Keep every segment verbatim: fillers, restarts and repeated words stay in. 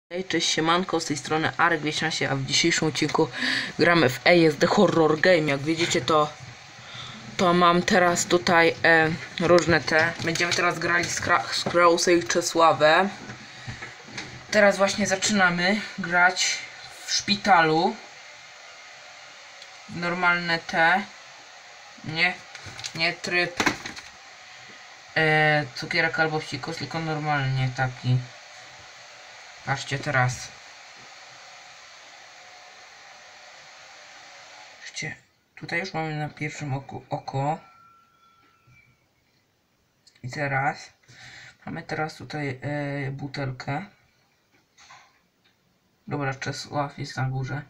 Hej, cześć, siemanko, z tej strony Arek Wieśniasie, a w dzisiejszym odcinku gramy w A S D Horror Game. Jak widzicie, to to mam teraz tutaj e, różne te. Będziemy teraz grali z, z Krausę i Czesławę. Teraz właśnie zaczynamy grać w szpitalu. Normalne te. Nie, nie tryb e, cukierek albo psikus, tylko normalnie taki. Patrzcie teraz. Patrzcie, tutaj już mamy na pierwszym oku oko. I teraz mamy teraz tutaj e, butelkę. Dobra, Czesław jest na górze.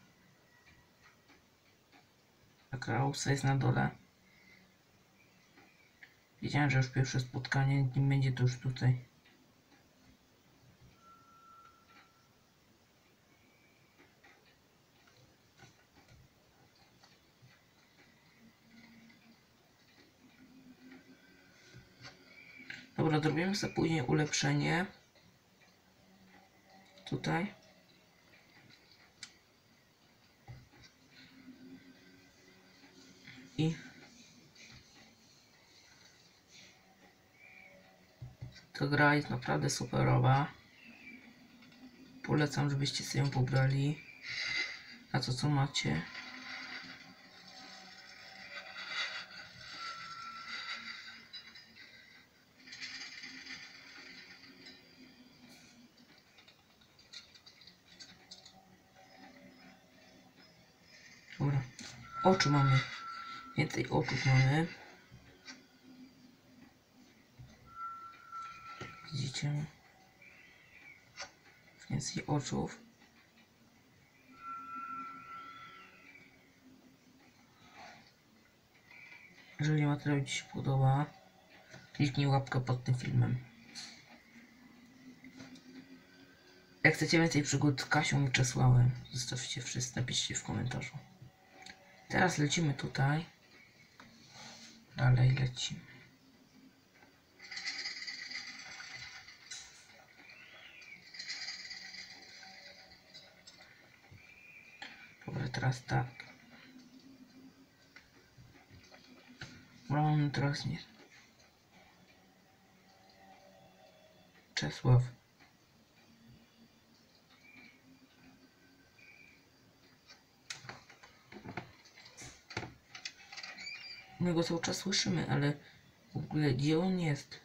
Krausa jest na dole. Wiedziałem, że już pierwsze spotkanie, nim będzie to już tutaj. Dobra, zrobimy sobie później ulepszenie. Tutaj. I ta gra jest naprawdę superowa. Polecam, żebyście sobie ją pobrali. A to co macie? Dobra. Oczy mamy. Więcej oczów mamy. Widzicie? Więcej oczów. Jeżeli materiał Ci się podoba, kliknij łapkę pod tym filmem. Jak chcecie więcej przygód z Kasią i Czesławem, zostawcie wszyscy, napiszcie w komentarzu. Teraz lecimy tutaj. Dalej lecimy. Dobra, teraz tak. Mamy teraz nie. Czesław. My go cały czas słyszymy, ale w ogóle gdzie on jest?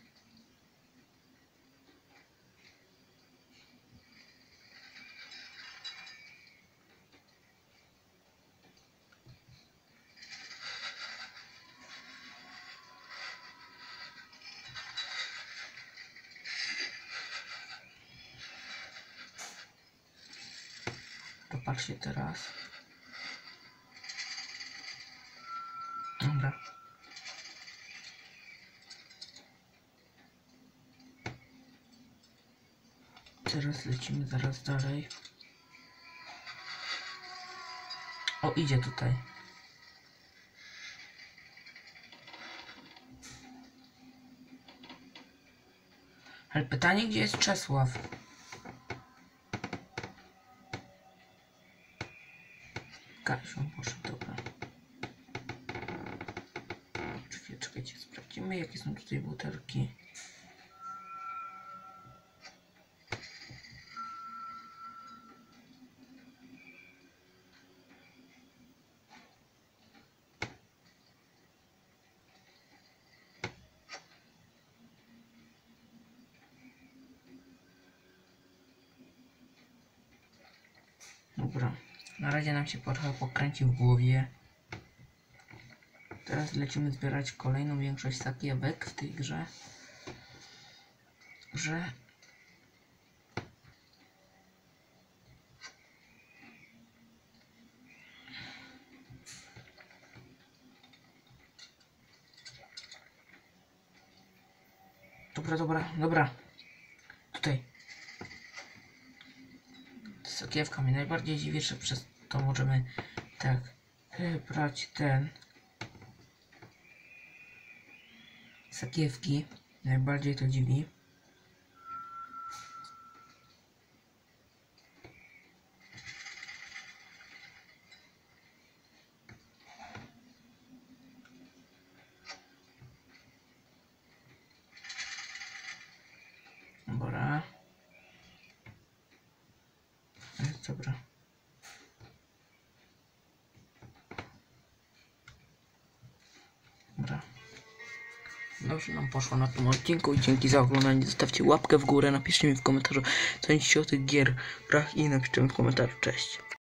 Popatrzcie teraz. Dobra. Teraz lecimy zaraz dalej. O, idzie tutaj. Ale pytanie, gdzie jest Czesław? Kasią poszedł, dobra. Czekajcie, czekajcie, sprawdzimy, jakie są tutaj butelki. Dobra, na razie nam się trochę pokręci w głowie. Teraz lecimy zbierać kolejną większość sakiewek w tej grze. Że Dobra, dobra, dobra. Tutaj. Sakiewka mnie najbardziej dziwi, że przez to możemy tak brać ten sakiewki. Najbardziej to dziwi. dobra. Dobra. Dobrze nam poszło na tym odcinku i dzięki za oglądanie. Zostawcie łapkę w górę, napiszcie mi w komentarzu, co myślicie o tych gierach i napiszcie mi w komentarzu. Cześć.